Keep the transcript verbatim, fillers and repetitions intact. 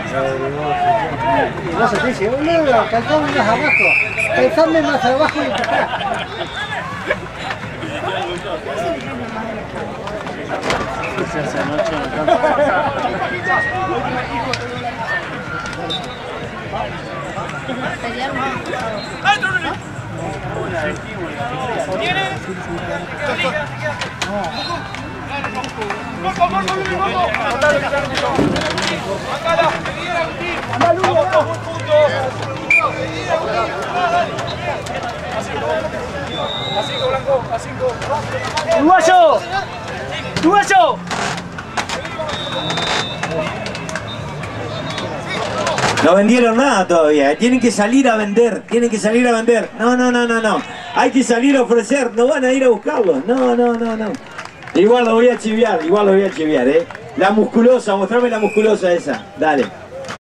No se te dice, boludo, calzame más abajo. Calzame más abajo y empujá. Esa noche ¡Uruguayo! ¡Uruguayo! No vendieron nada todavía, tienen que salir a vender, tienen que salir a vender. No, no, no, no, no. Hay que salir a ofrecer, no van a ir a buscarlos. No, no, no, no. Igual lo voy a chiviar, igual lo voy a chiviar, eh. La musculosa, mostrame la musculosa esa. Dale.